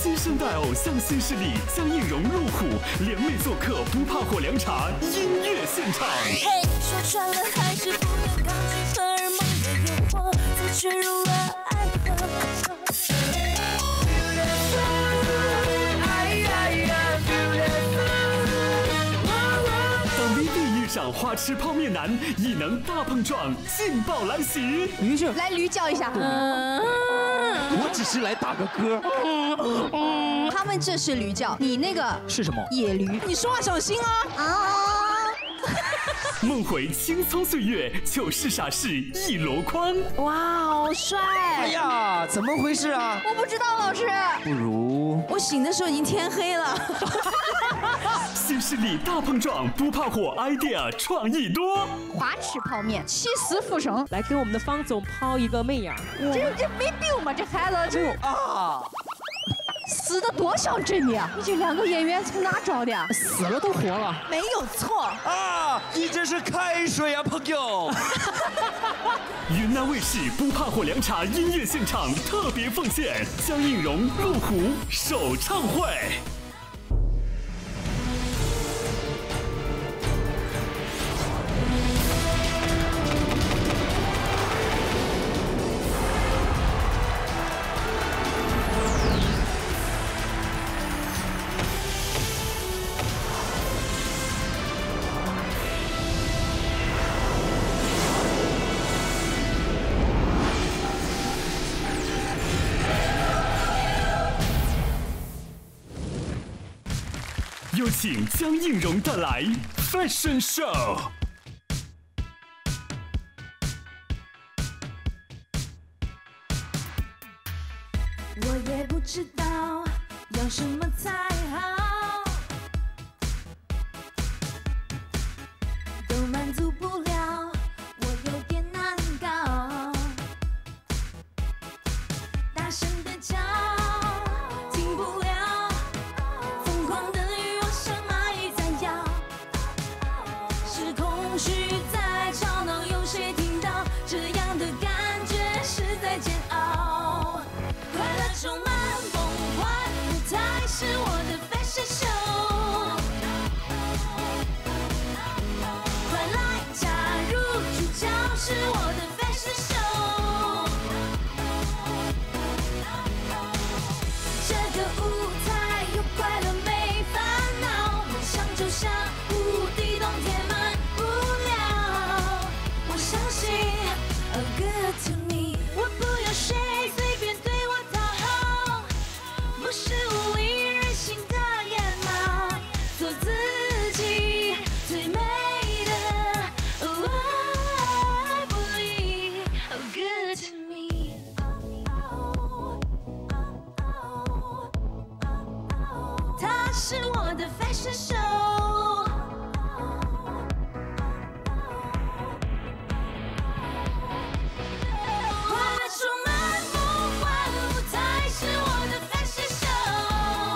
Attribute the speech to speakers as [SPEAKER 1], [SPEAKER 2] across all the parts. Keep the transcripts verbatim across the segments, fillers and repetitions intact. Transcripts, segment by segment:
[SPEAKER 1] 新生代偶像新势力江映蓉、路虎联袂做客不怕火凉茶音乐现场。
[SPEAKER 2] 嘿，说穿了还是不能抗拒荷尔蒙的诱惑，才坠入了爱河。
[SPEAKER 1] 当 V B 遇上花痴泡面男，异能大碰撞，劲爆来袭。
[SPEAKER 3] 于是
[SPEAKER 4] 来驴叫一下。
[SPEAKER 3] 我只是来打个歌。
[SPEAKER 4] 他们这是驴叫，你那个
[SPEAKER 3] 是什么？
[SPEAKER 4] 野驴。你说话小心啊！啊！
[SPEAKER 1] 梦回青葱岁月，糗事傻事一箩筐。
[SPEAKER 4] 哇，好帅！
[SPEAKER 3] 哎呀，怎么回事啊？
[SPEAKER 4] 我不知道，老师。
[SPEAKER 3] 不如
[SPEAKER 4] 我醒的时候已经天黑了。
[SPEAKER 1] 新势力大碰撞，不怕火 idea 创意多。
[SPEAKER 4] 华池泡面，起死复生。
[SPEAKER 5] 来给我们的方总抛一个媚眼。
[SPEAKER 4] 这这没病吧？这孩子这
[SPEAKER 3] 啊！
[SPEAKER 4] 死的多像真的呀！你这两个演员从哪找的？
[SPEAKER 5] 死了都活了，
[SPEAKER 4] 没有错
[SPEAKER 3] 啊！你这是开水啊，朋友！
[SPEAKER 1] 云南卫视不怕火凉茶音乐现场特别奉献，江映蓉、路虎首唱会。有请江映蓉带来 Fashion Show。
[SPEAKER 2] 我也不知道要什么才好，都满足不了，我有点难搞。大声的叫，停不了，疯狂的欲望像蚂蚁在摇，是空虚在吵闹，有谁听到这样的感觉实在煎熬？快乐充满梦幻，舞台是我的 fashion show。快来加入，主角是我的 fashion show。这个舞台有快乐没烦恼，梦想就像无底洞填满不了。我相信 a good to me， 我不要谁随便对我讨好，不是无理任性的野猫，做自己最美的。Oh, I believe a good to me。它是我的 fashion show。快乐充满梦幻，舞台是我的 fashion show。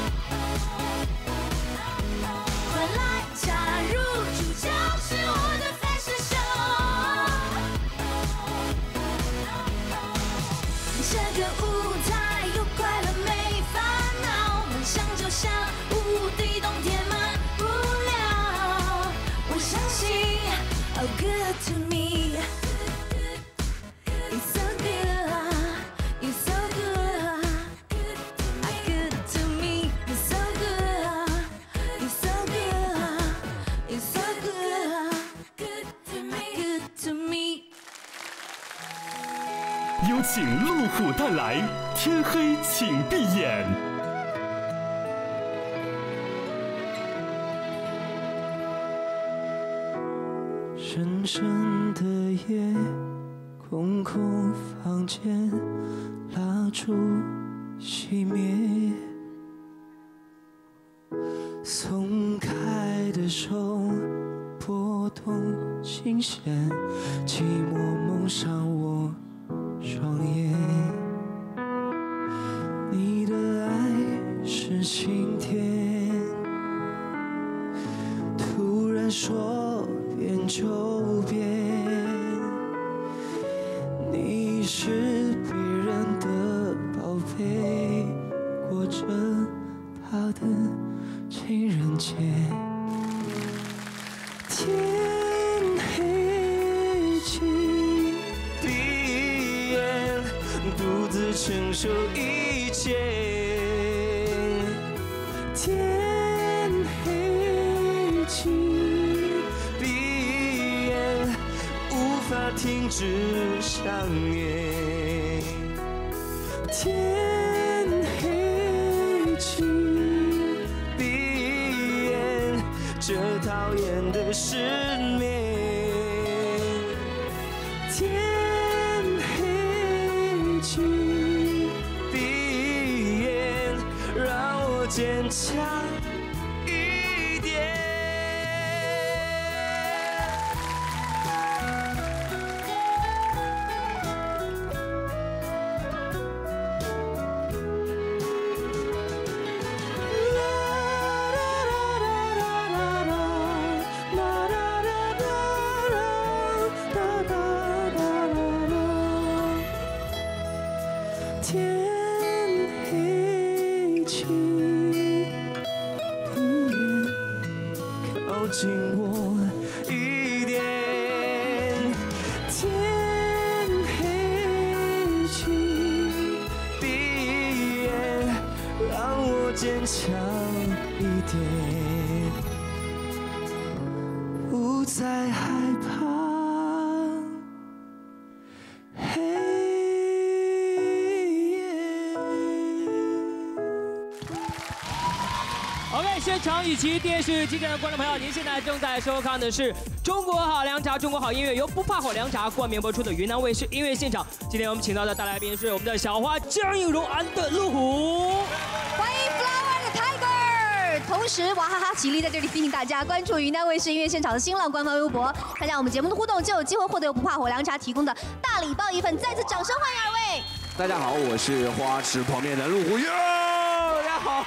[SPEAKER 2] 快来加入，主角是我的 fashion show。这个舞台有快乐没烦恼，梦想就像无底洞填满不了。我相信 a good to me。It's so good, it's so good, good to me. It's so good, it's so good, it's so good, good to me, good to me.
[SPEAKER 1] 有请路虎带来天黑请闭眼。
[SPEAKER 6] 深深的夜，空空房间，蜡烛熄灭，松开的手拨动琴弦，寂寞蒙上我双眼。你的爱是晴天，突然说变就变，你是别人的宝贝，过过着他的情人节。天黑请闭眼，独自承受一切。天黑请闭眼，无法停止想念。天黑请闭眼，这讨厌的失眠。天黑请闭眼，让我坚强一点。天黑请闭眼，靠近我一点。天黑请闭眼，让我坚强一点，不再害怕。
[SPEAKER 7] OK， 现场以及电视机前的观众朋友，您现在正在收看的是《中国好凉茶》，中国好音乐由不怕火凉茶冠名播出的云南卫视音乐现场。今天我们请到的大来宾是我们的小花江映蓉 and 路虎，
[SPEAKER 4] 欢迎 Flower 的 Tiger。同时，娃哈哈极力在这里提醒大家关注云南卫视音乐现场的新浪官方微博，参加我们节目的互动，就有机会获得由不怕火凉茶提供的大礼包一份。再次掌声欢迎二位！
[SPEAKER 3] 大家好，我是花池旁边的路虎哟，大家好。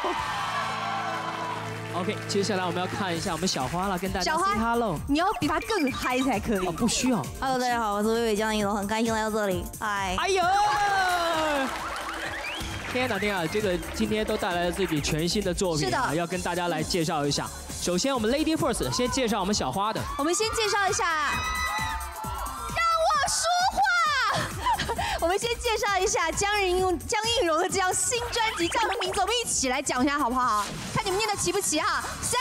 [SPEAKER 7] OK， 接下来我们要看一下我们小花了，跟大家 say hello。
[SPEAKER 4] 你要比他更嗨才可以。
[SPEAKER 7] 哦，不需要。
[SPEAKER 8] Hello， 大家好，我是薇薇江映蓉，很开心来到这里。嗨。
[SPEAKER 7] 哎呦！天哪天哪，这个今天都带来了自己全新的作品啊，要跟大家来介绍一下。首先我们 Lady First， 先介绍我们小花的。
[SPEAKER 4] 我们先介绍一下，让我说话。我们先介绍一下江映蓉江映蓉的这张新专辑叫什么名字？我们一起来讲一下好不好？看你们念得齐不齐哈？三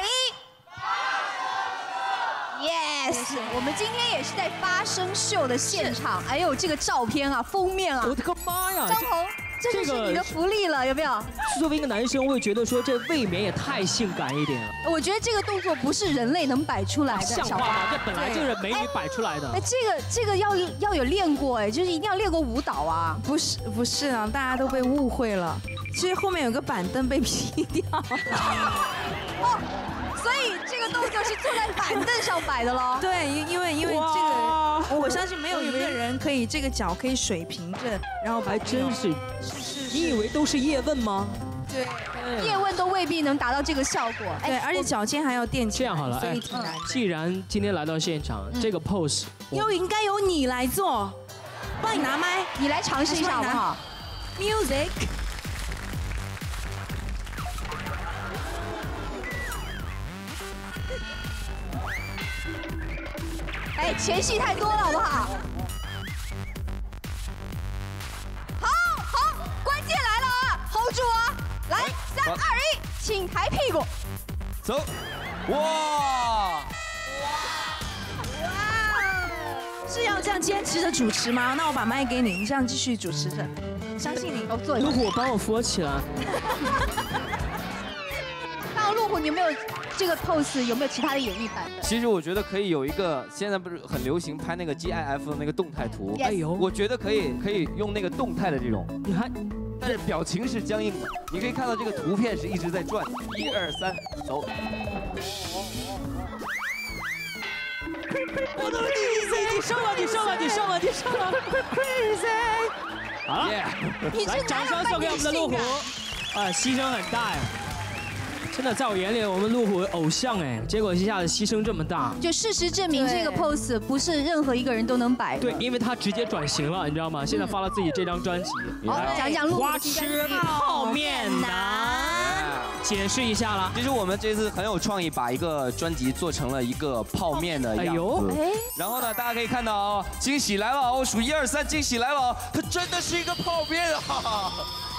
[SPEAKER 4] 二一 ，Yes！ 我们今天也是在发声秀的现场。哎呦，这个照片啊，封面啊，
[SPEAKER 7] 我的个妈呀！
[SPEAKER 4] 张红，这就是你的福利了，有没有？
[SPEAKER 7] 作为一个男生，我会觉得说这未免也太性感一点了。
[SPEAKER 4] 我觉得这个动作不是人类能摆出来的，
[SPEAKER 7] 像话吗？这本来就是美女摆出来的。
[SPEAKER 4] 哎，这个这个要要有练过哎，就是一定要练过舞蹈啊。
[SPEAKER 8] 不是不是啊，大家都被误会了。其实后面有个板凳被劈掉。
[SPEAKER 4] 哦，所以这个动作是坐在板凳上摆的喽？
[SPEAKER 8] 对，因为因为这个，我相信没有一个人可以这个脚可以水平着，然后
[SPEAKER 7] 还真是。
[SPEAKER 8] 是
[SPEAKER 7] 你以为都是叶问吗？
[SPEAKER 8] 对，
[SPEAKER 4] 叶问都未必能达到这个效果。
[SPEAKER 8] 对，而且脚尖还要垫起来。
[SPEAKER 7] 这样好了，
[SPEAKER 8] 所以挺难。
[SPEAKER 7] 既然今天来到现场，这个 pose
[SPEAKER 8] 又应该由你来做，帮你拿麦，
[SPEAKER 4] 你来尝试一下好不好
[SPEAKER 8] ？Music。
[SPEAKER 4] 哎，前戏太多了，好不好？好，好，关键来了啊 ！hold 住啊！来，三二一，请抬屁股。
[SPEAKER 3] 走，哇！
[SPEAKER 8] 哇！是要这样坚持着主持吗？那我把麦给你，你这样继续主持着，相信你。
[SPEAKER 4] 我坐一下。
[SPEAKER 7] 路虎，帮我扶我起来。
[SPEAKER 4] 那路虎，你有没有这个 pose 有没有其他的演绎版的？
[SPEAKER 3] 其实我觉得可以有一个，现在不是很流行拍那个 G I F 的那个动态图，
[SPEAKER 4] Yes
[SPEAKER 7] 哎呦，
[SPEAKER 3] 我觉得可以可以用那个动态的这种，
[SPEAKER 7] 你还，
[SPEAKER 3] 但是表情是僵硬的，你可以看到这个图片是一直在转，一二三，走。
[SPEAKER 7] 我的 crazy， 你上了，你上了，你上了，你上了 ，crazy。好了，来掌声送给我们的路虎，啊，牺牲很大呀。真的，在我眼里，我们路虎偶像哎，结果一下子牺牲这么大。
[SPEAKER 4] 就事实证明，这个 pose 不是任何一个人都能摆的。
[SPEAKER 7] 对，因为他直接转型了，你知道吗？现在发了自己这张专辑。
[SPEAKER 4] 好，讲讲路虎
[SPEAKER 7] 花吃泡面的。 解释一下了。
[SPEAKER 3] 其实我们这次很有创意，把一个专辑做成了一个泡面的样子。哎，然后呢，大家可以看到哦，惊喜来了哦，数一二三，惊喜来了哦，它真的是一个泡面啊！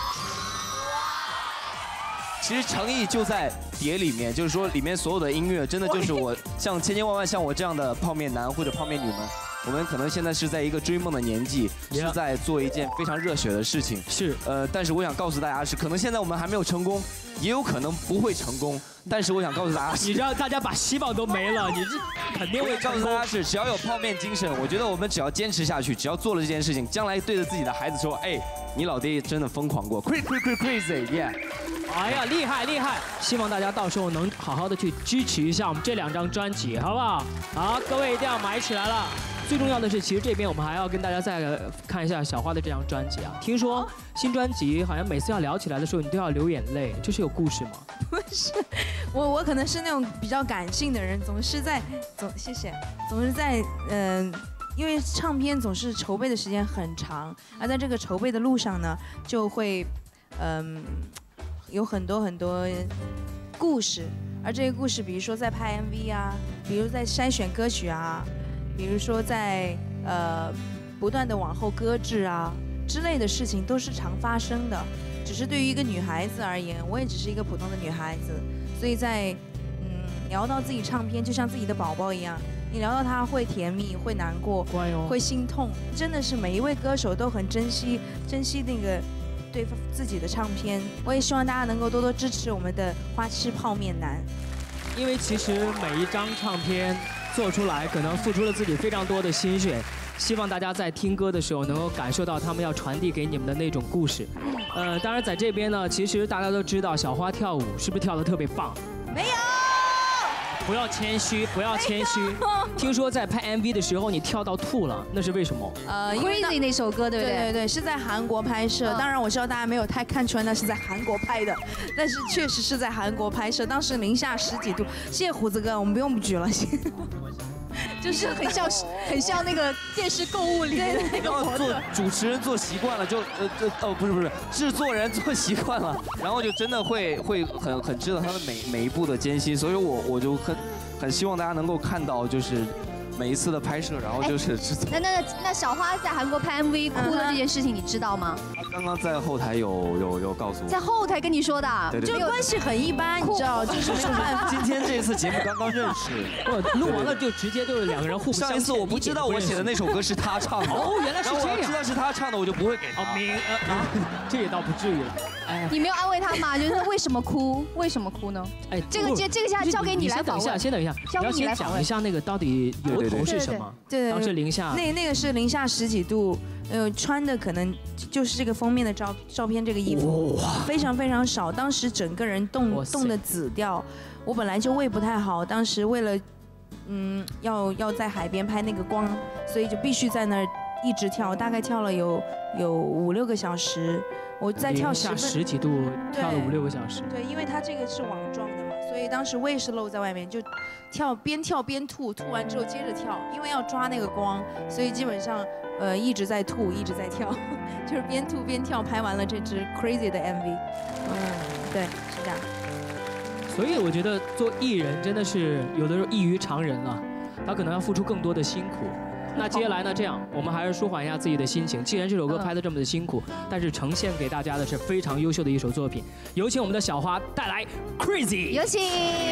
[SPEAKER 3] 其实诚意就在碟里面，就是说里面所有的音乐，真的就是我像千千万万像我这样的泡面男或者泡面女们。我们可能现在是在一个追梦的年纪，是在做一件非常热血的事情。
[SPEAKER 7] 是，
[SPEAKER 3] 呃，但是我想告诉大家是，可能现在我们还没有成功，也有可能不会成功。但是我想告诉大家，
[SPEAKER 7] 你让大家把希望都没了，你这肯定会
[SPEAKER 3] 告诉大家是，只要有泡面精神，我觉得我们只要坚持下去，只要做了这件事情，将来对着自己的孩子说，哎，你老爹真的疯狂过 ，crazy crazy crazy，yeah。
[SPEAKER 7] 哎呀，厉害厉害！希望大家到时候能好好的去支持一下我们这两张专辑，好不好？好，各位一定要买起来了。最重要的是，其实这边我们还要跟大家再看一下小花的这张专辑啊。听说新专辑好像每次要聊起来的时候，你都要流眼泪，这是有故事吗？
[SPEAKER 8] 不是，我我可能是那种比较感性的人，总是在总谢谢，总是在嗯。呃因为唱片总是筹备的时间很长，而在这个筹备的路上呢，就会，嗯，有很多很多故事，而这些故事，比如说在拍 M V 啊，比如在筛选歌曲啊，比如说在呃不断的往后搁置啊之类的事情，都是常发生的。只是对于一个女孩子而言，我也只是一个普通的女孩子，所以在嗯聊到自己唱片，就像自己的宝宝一样。你聊到他会甜蜜，会难过，会心痛，真的是每一位歌手都很珍惜珍惜那个对自己的唱片。我也希望大家能够多多支持我们的花痴泡面男，
[SPEAKER 7] 因为其实每一张唱片做出来，可能付出了自己非常多的心血。希望大家在听歌的时候能够感受到他们要传递给你们的那种故事。呃，当然在这边呢，其实大家都知道小花跳舞是不是跳得特别棒？
[SPEAKER 8] 没有。
[SPEAKER 7] 不要谦虚，不要谦虚。听说在拍 M V 的时候你跳到吐了，那是为什么？
[SPEAKER 4] 呃 ，Crazy 那首歌对不对？
[SPEAKER 8] 对对对，是在韩国拍摄。当然我知道大家没有太看出来那是在韩国拍的，但是确实是在韩国拍摄。当时零下十几度。谢谢胡子哥，我们不用举了。
[SPEAKER 4] 就是很像，很像那个电视购物里面的那个模特。
[SPEAKER 3] 做主持人做习惯了，就呃这哦不是不是，制作人做习惯了，然后就真的会会很很知道他的每每一步的艰辛，所以我我就很很希望大家能够看到就是每一次的拍摄，然后就是制作。
[SPEAKER 4] 那那那小花在韩国拍 M V 哭的这件事情，你知道吗？
[SPEAKER 3] 他刚刚在后台有有有告诉我，
[SPEAKER 4] 在后台跟你说的，
[SPEAKER 3] 对对对，
[SPEAKER 8] 就关系很一般，你知道，就是没有办法。
[SPEAKER 3] 今天这次节目刚刚认识，
[SPEAKER 7] 不录完了就直接就是两个人互不相欠。
[SPEAKER 3] 上一次我不知道我写的那首歌是他唱的，
[SPEAKER 7] 哦，原来是这样。
[SPEAKER 3] 知道是他唱的，我就不会给他。
[SPEAKER 7] 哦，明呃啊，这也倒不至于了。
[SPEAKER 4] 哎，你没有安慰他吗？就是为什么哭？为什么哭呢？哎，这个这这个下交给你来访问。
[SPEAKER 7] 先等一下，先等一下，你要先讲一下那个到底由头是什么？
[SPEAKER 8] 对对对，
[SPEAKER 7] 当时零下。
[SPEAKER 8] 那那个是零下十几度，呃，穿的可能就是这个封面的照照片这个衣服，非常非常少。当时整个人冻冻得紫掉。我本来就胃不太好，当时为了嗯要要在海边拍那个光，所以就必须在那儿一直跳，大概跳了有有五六个小时。我在跳
[SPEAKER 7] 十十几度，跳了五六个小时。
[SPEAKER 8] 对，因为它这个是网状的嘛，所以当时胃是露在外面，就跳边跳边吐，吐完之后接着跳，因为要抓那个光，所以基本上呃一直在吐，一直在跳，就是边吐边跳，拍完了这支 Crazy 的 M V。嗯，对，是这样。
[SPEAKER 7] 所以我觉得做艺人真的是有的时候异于常人了，他可能要付出更多的辛苦。那接下来呢？这样，我们还是舒缓一下自己的心情。既然这首歌拍得这么的辛苦，但是呈现给大家的是非常优秀的一首作品。有请我们的小花带来 Crazy，
[SPEAKER 4] 有请。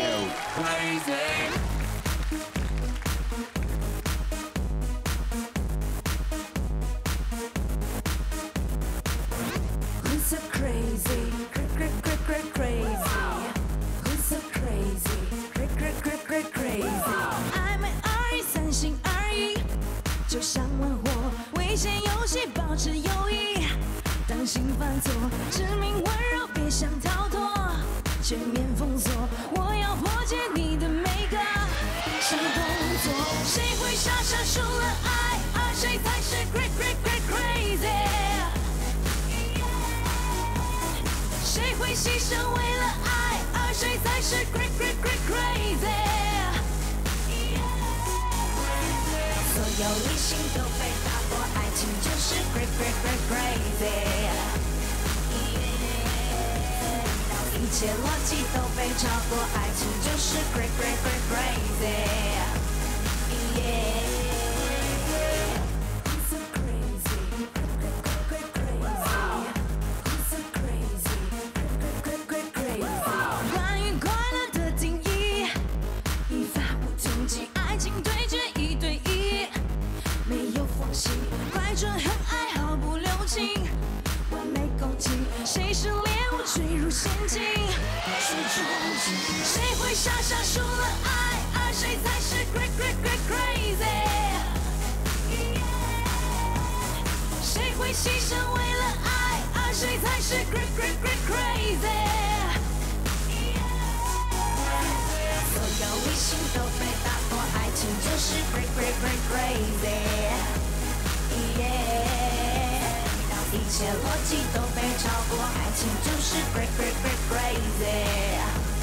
[SPEAKER 2] Who's so crazy? Crazy. Who's so crazy? Crazy. 暧昧而已，三心二意。就像玩火，危险游戏，保持友谊。当心犯错，致命温柔，别想逃脱，全面封锁。我要破解你的每个小动作。谁会傻傻输了爱，而谁才是 great great great crazy？ 谁会牺牲为了爱，而谁才是 great great great crazy？所有理性都被打破，爱情就是 great great great crazy。 一切逻辑都被超过，爱情就是 crazy crazy crazy。Yeah。快准很爱毫不留情，完美攻击，谁是猎物坠入陷阱？是终极，谁会傻傻输了爱，而谁才是 crazy crazy crazy？ 谁会牺牲为了爱，而谁才是 crazy crazy crazy？ 所有理性都被打破，爱情就是 crazy crazy crazy。一切逻辑都被超过，爱情就是 crazy crazy crazy。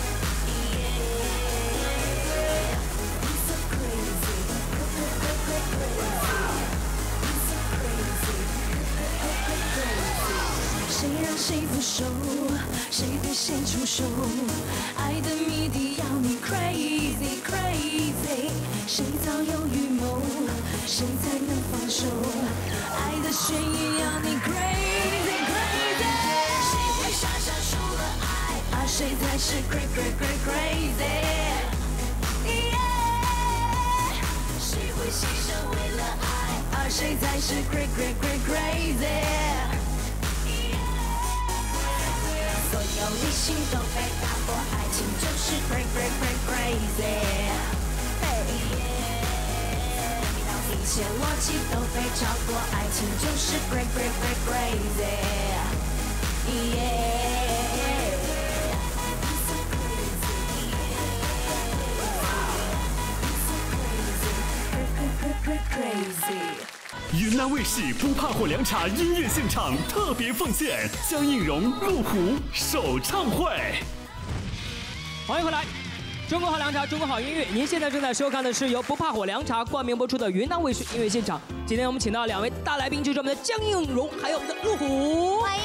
[SPEAKER 2] 谁让谁不熟，谁对谁出手，爱的谜底要你 crazy crazy。 谁早有预谋，谁才能放手？爱的悬疑要你 crazy crazy。 谁会傻傻输了爱，而谁才是 crazy crazy crazy？ 谁会牺牲为了爱，而谁才是 crazy crazy crazy？ 所有理性都被打破，爱情就是 crazy crazy crazy。 一切逻辑都被超过，爱情就是 crazy crazy crazy。
[SPEAKER 1] 云南卫视不怕火凉茶音乐现场特别奉献江映蓉、陆虎首唱会。
[SPEAKER 7] 欢迎回来。 中国好凉茶，中国好音乐。您现在正在收看的是由不怕火凉茶冠名播出的云南卫视音乐现场。今天我们请到两位大来宾，就是我们的江映蓉，还有我们的陆虎。
[SPEAKER 4] 欢迎。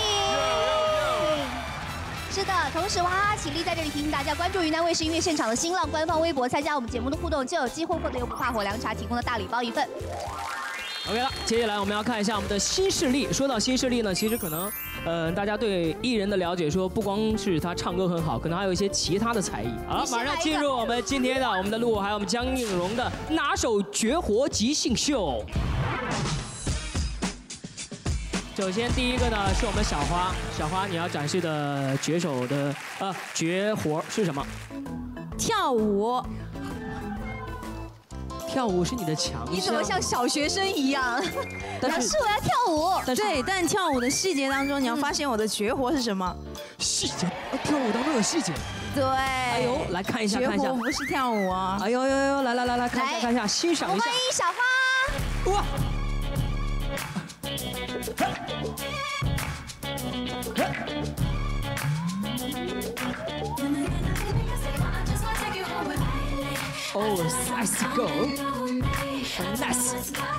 [SPEAKER 4] 是的，同时哇哈哈起立在这里提醒大家关注云南卫视音乐现场的新浪官方微博，参加我们节目的互动，就有机会获得由不怕火凉茶提供的大礼包一份。
[SPEAKER 7] OK 了，接下来我们要看一下我们的新势力。说到新势力呢，其实可能，呃，大家对艺人的了解说，不光是他唱歌很好，可能还有一些其他的才艺。好，马上进入我们今天的我们的陆，还有我们江映蓉的拿手绝活即兴秀。首先第一个呢是我们小花，小花你要展示的绝手的呃绝活是什么？
[SPEAKER 8] 跳舞。
[SPEAKER 7] 跳舞是你的强项。
[SPEAKER 4] 你怎么像小学生一样？
[SPEAKER 8] 但
[SPEAKER 4] 是我要跳舞。
[SPEAKER 8] 对，但跳舞的细节当中，你要发现我的绝活是什么？
[SPEAKER 7] 细节，跳舞当中有细节。
[SPEAKER 8] 对。
[SPEAKER 7] 哎呦，来看一下，看一下。
[SPEAKER 8] 绝活不是跳舞啊。
[SPEAKER 7] 哎呦呦呦，来来来来，看一下看一下，欣赏一下。
[SPEAKER 4] 欢迎小花。哇。Oh, nice go. Nice.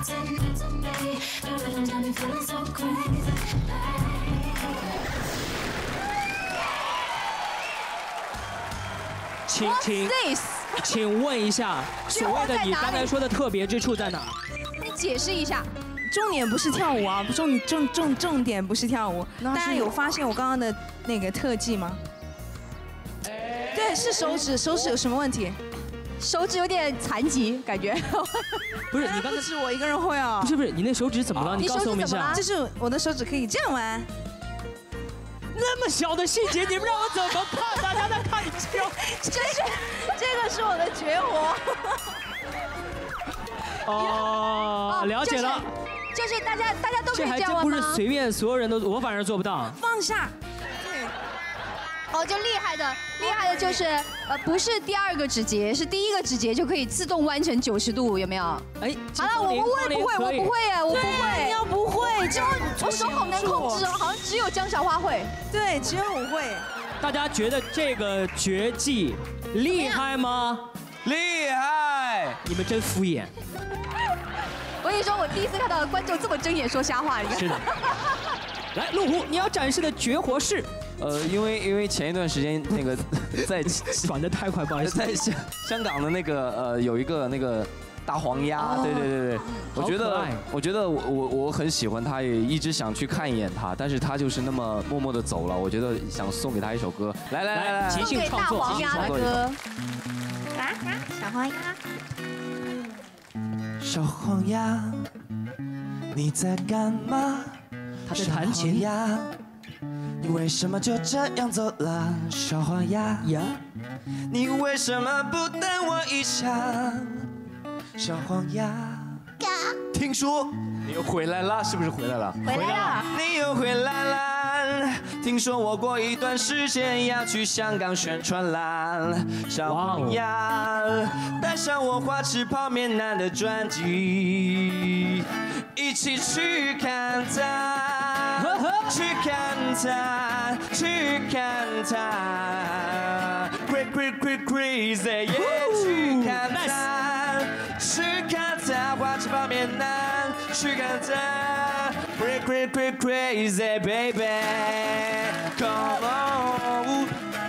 [SPEAKER 4] 请请请问一下，所谓的你刚才说的特别之处在哪？ 你解释一下。
[SPEAKER 8] 重点不是跳舞啊，重重重重点不是跳舞。大家有发现我刚刚的那个特技吗？对，是手指，手指有什么问题？
[SPEAKER 4] 手指有点残疾，感觉。
[SPEAKER 7] 不是，你刚才
[SPEAKER 8] 是我一个人会啊。
[SPEAKER 7] 不是不是，你那手指怎么了？你告诉我们一下。
[SPEAKER 8] 就是我的手指可以这样玩。
[SPEAKER 7] 那么小的细节，你们让我怎么看？大家在看你跳。
[SPEAKER 8] 这是这个是我的绝活。
[SPEAKER 7] 哦，了解了。
[SPEAKER 4] 就是大家大家都可以这样玩吗？
[SPEAKER 7] 这还真不是随便所有人都，我反正做不到。
[SPEAKER 8] 放下。
[SPEAKER 4] 哦，就厉害的，厉害的就是，呃，不是第二个指节，是第一个指节就可以自动弯成九十度，有没有？哎，好了，我不会，不会，我不会耶，我不会，
[SPEAKER 8] 你要不会，
[SPEAKER 4] 就我手好难控制哦，好像只有江小花会。
[SPEAKER 8] 对，只有我会。
[SPEAKER 7] 大家觉得这个绝技厉害吗？
[SPEAKER 6] 厉害！
[SPEAKER 7] 你们真敷衍。
[SPEAKER 4] 我跟你说，我第一次看到观众这么睁眼说瞎话，你看。
[SPEAKER 7] 是的。 来，路虎，你要展示的绝活是？
[SPEAKER 3] 呃，因为因为前一段时间那个在
[SPEAKER 7] 转的太快，不好意思，
[SPEAKER 3] 在香香港的那个呃有一个那个大黄鸭，对对对对，我觉得我觉得我我我很喜欢他，也一直想去看一眼他，但是他就是那么默默的走了，我觉得想送给他一首歌，来来来来，
[SPEAKER 7] 即兴创作，
[SPEAKER 4] 即兴创作歌。
[SPEAKER 2] 小黄鸭，
[SPEAKER 6] 小黄鸭，你在干嘛？
[SPEAKER 7] 他在弹琴
[SPEAKER 6] 呀。你为什么就这样走了，小黄鸭呀？你为什么不等我一下，小黄鸭？听说
[SPEAKER 3] 你又回来了，是不是回来了？
[SPEAKER 2] 回来了，
[SPEAKER 6] 你又回来了。听说我过一段时间要去香港宣传啦，小黄鸭，带上我花痴泡面男的专辑，一起去看他，去看他，去看他 ，Crazy Crazy Crazy， 去看他，去看他，花痴泡面男，去看他 ，Crazy Crazy Crazy Baby，Come on，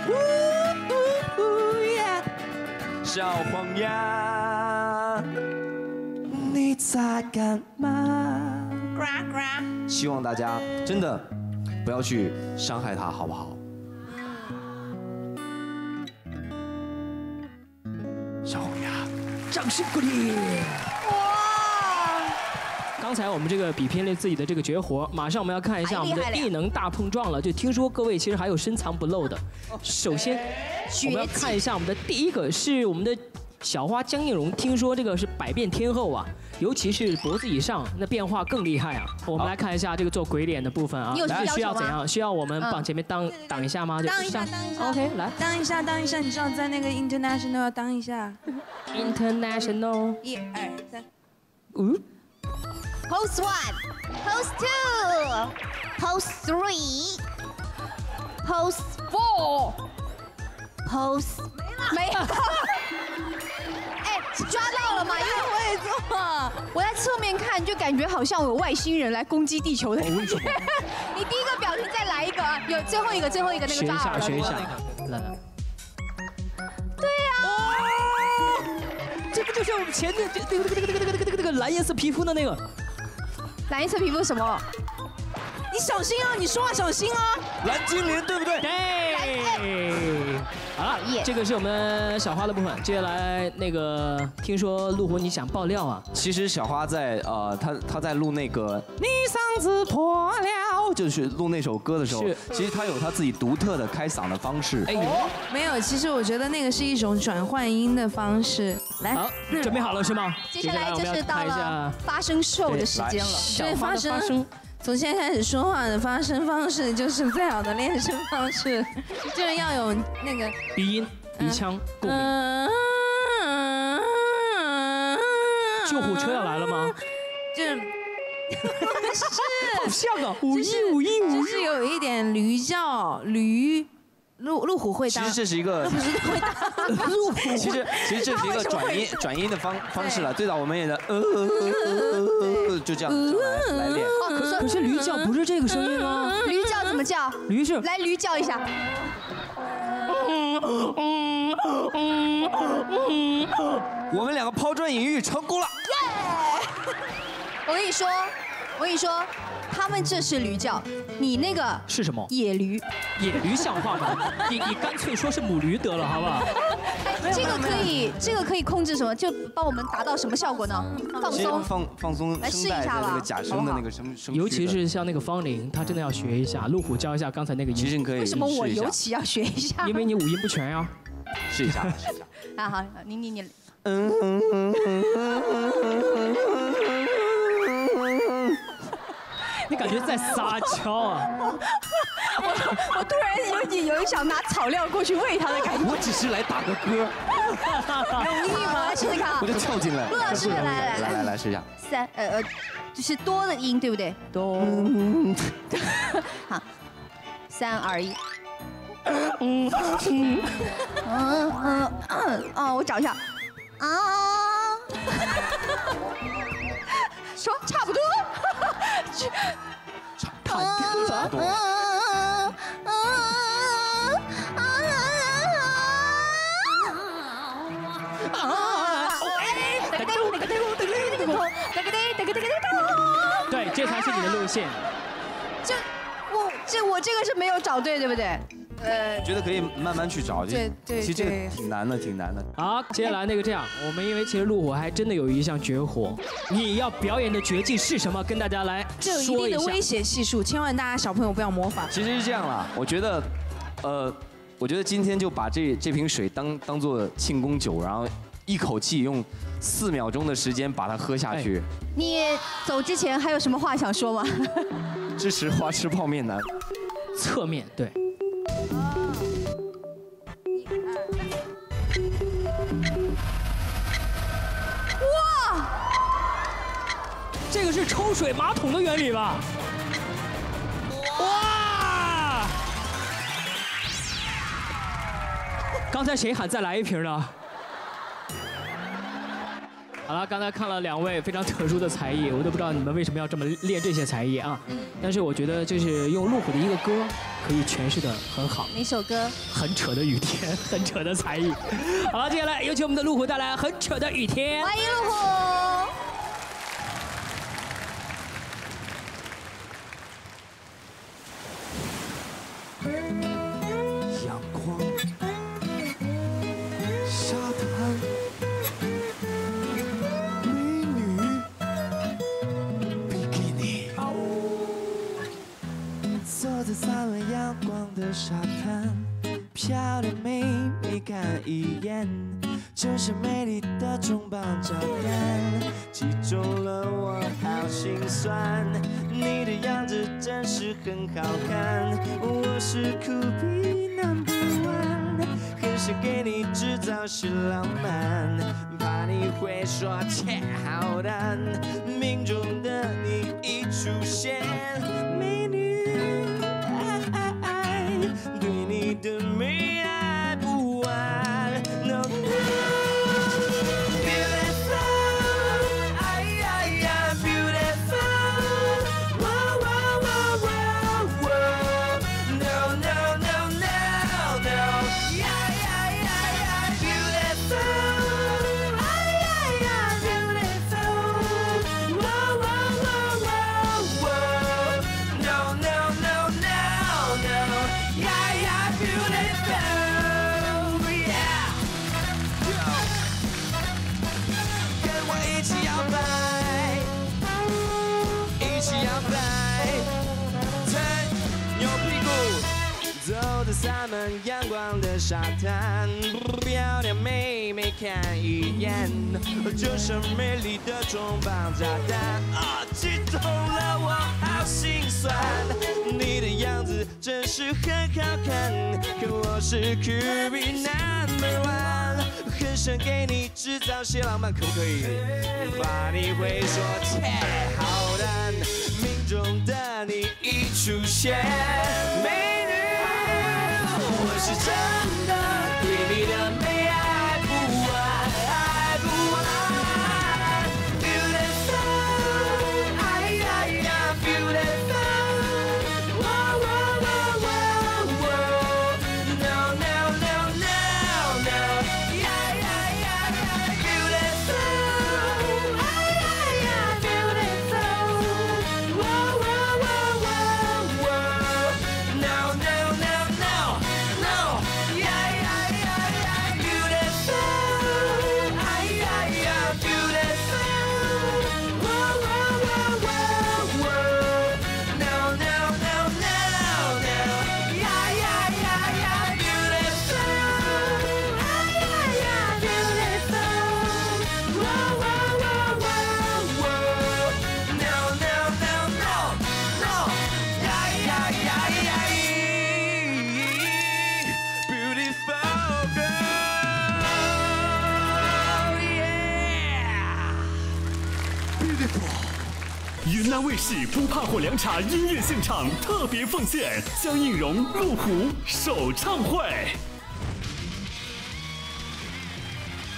[SPEAKER 6] 小黄鸭，你在干嘛？
[SPEAKER 3] 希望大家真的不要去伤害他，好不好？
[SPEAKER 6] 小黄鸭，
[SPEAKER 7] 掌声鼓励！哇！刚才我们这个比拼了自己的这个绝活，马上我们要看一下我们的异能大碰撞了。就听说各位其实还有深藏不露的。首先，我们要看一下我们的第一个是我们的小花江映蓉，听说这个是百变天后啊。尤其是脖子以上，那变化更厉害啊！我们来看一下这个做鬼脸的部分啊，是需要怎样？需要我们往前面当挡一下吗？
[SPEAKER 8] 当一下，当一下。
[SPEAKER 7] OK， 来，
[SPEAKER 8] 当一下，当一下。你知道在那个 international 要当一下。
[SPEAKER 7] international。
[SPEAKER 8] 一二三。
[SPEAKER 7] 嗯。
[SPEAKER 2] Pose one, pose two, pose three, pose four, pose 没了。哎，抓到了吗？因为我也做，我在侧面看就感觉好像有外星人来攻击地球的。
[SPEAKER 7] 为什么？
[SPEAKER 2] 你第一个表情再来一个，有最后一个，最后一个那个抓耳
[SPEAKER 7] 学一下，学一下，来来。
[SPEAKER 2] 对呀。
[SPEAKER 7] 这不就是我们前面这这个这个这个这个这个这个蓝颜色皮肤的那个？
[SPEAKER 2] 蓝颜色皮肤什么？
[SPEAKER 8] 你小心啊！你说话小心啊！
[SPEAKER 6] 蓝精灵对不对？
[SPEAKER 7] 对。好了，这个是我们小花的部分。接下来那个，听说路虎你想爆料啊？
[SPEAKER 3] 其实小花在呃，她她在录那个你嗓子破了，就是录那首歌的时候，其实她有她自己独特的开嗓的方式。
[SPEAKER 8] 哎呦，没有，其实我觉得那个是一种转换音的方式。来，
[SPEAKER 7] 好，准备好了是吗？
[SPEAKER 2] 接下来就是到了发声秀的时间了。
[SPEAKER 8] 对，发声。从现在开始说话的发声方式就是最好的练声方式，就是要有那个
[SPEAKER 7] 鼻音、鼻腔共鸣。救护车要来了吗？
[SPEAKER 8] 就是
[SPEAKER 7] 好像啊，五
[SPEAKER 8] 一
[SPEAKER 7] 五一五一，
[SPEAKER 8] 就是有一点驴叫，驴。路路虎会当，
[SPEAKER 3] 其实这是一个，
[SPEAKER 8] 不是会当
[SPEAKER 3] 路虎。其实其实这是一个转音转音的方方式了。最早我们也的呃呃呃就这样来来练。
[SPEAKER 7] 可是可是驴叫不是这个声音啊，
[SPEAKER 2] 驴叫怎么叫？
[SPEAKER 7] 驴是
[SPEAKER 2] 来驴叫一下。
[SPEAKER 3] 我们两个抛砖引玉成功了。
[SPEAKER 2] 耶！我跟你说，我跟你说。他们这是驴叫，你那个
[SPEAKER 7] 是什么？
[SPEAKER 2] 野驴。
[SPEAKER 7] 野驴像话吗？你你干脆说是母驴得了，好不好？
[SPEAKER 2] 这个可以，这个可以控制什么？就帮我们达到什么效果呢？放松，
[SPEAKER 3] 放放松，
[SPEAKER 2] 来试一下吧。
[SPEAKER 3] 那个假声的那个声声。
[SPEAKER 7] 尤其是像那个方玲，她真的要学一下。路虎教一下刚才那个音。
[SPEAKER 3] 其实你可以。
[SPEAKER 2] 为什么我尤其要学一下？
[SPEAKER 7] 因为你五音不全呀。
[SPEAKER 3] 试一下，试一下。
[SPEAKER 2] 啊好，你你你。
[SPEAKER 3] 嗯。
[SPEAKER 7] 你感觉在撒娇啊！
[SPEAKER 2] 我我突然有有有一想拿草料过去喂它的感觉。
[SPEAKER 3] 我只是来打个歌，
[SPEAKER 2] 容易吗？来试试看。
[SPEAKER 3] 我就跳进来。
[SPEAKER 2] 陆老师，来来
[SPEAKER 3] 来来来试一下。
[SPEAKER 2] 三呃呃，就是多的音对不对？
[SPEAKER 7] 多。
[SPEAKER 2] 好，三二一。嗯嗯嗯嗯嗯啊！我找一下。啊。说差不多。
[SPEAKER 7] 差
[SPEAKER 3] 差不多。
[SPEAKER 7] 对，这才是你的路线。
[SPEAKER 4] 这我这我这个是没有找对，对不对？
[SPEAKER 3] 呃，觉得可以慢慢去找。
[SPEAKER 4] 对对，
[SPEAKER 3] 其实这个挺难的，挺难的。
[SPEAKER 7] 好，接下来那个这样，我们因为其实路虎还真的有一项绝活，你要表演的绝技是什么？跟大家来
[SPEAKER 8] 这有一
[SPEAKER 7] 说一下。
[SPEAKER 8] 定的危险系数，千万大家小朋友不要模仿。
[SPEAKER 3] 其实是这样啦，我觉得，呃，我觉得今天就把这这瓶水当当做庆功酒，然后一口气用四秒钟的时间把它喝下去。
[SPEAKER 4] 你走之前还有什么话想说吗？
[SPEAKER 3] 支持花痴泡面男。
[SPEAKER 7] 侧面对。
[SPEAKER 4] 哇！
[SPEAKER 7] 这个是抽水马桶的原理吧？哇！刚才谁喊再来一瓶呢？好了，刚才看了两位非常特殊的才艺，我都不知道你们为什么要这么练这些才艺啊。但是我觉得就是用路虎的一个歌，可以诠释的很好。
[SPEAKER 4] 哪首歌？
[SPEAKER 7] 很扯的雨天，很扯的才艺。好了，接下来有请我们的路虎带来很扯的雨天。
[SPEAKER 4] 欢迎路虎。
[SPEAKER 6] 阳光，沙滩。坐在洒满阳光的沙滩，漂亮妹妹看一眼，就像美丽的重磅炸弹，击中了我好心酸。你的样子真是很好看，我是酷比 number one， 很想给你制造些浪漫，怕你会说切好淡，命中的你一出现，美女。对你的美爱不完 ，No no，Beautiful， 哎呀呀 ，Beautiful，Wow wow wow wow wow，No no no no no， 呀呀呀呀 ，Beautiful， 哎呀呀 ，Beautiful，Wow wow wow wow wow，No no no no no。Yeah, yeah, beautiful, yeah. 跟我一起摇摆，一起摇摆，推扭屁股，走在洒满阳光的沙滩，漂亮妹妹看一眼，就像美丽的重磅炸弹，啊，击中了我好心酸。你的样子真是很好看，可我是 Cutie Number One， 很想给你制造些浪漫，可不可以？怕你会说切好淡，命中的你一出现，美女，我是真的对你的美爱不完，爱不完 ，Beautiful， 哎呀呀 ，Beautiful。
[SPEAKER 1] 云南卫视不怕火凉茶音乐现场特别奉献江映蓉、路虎首唱会。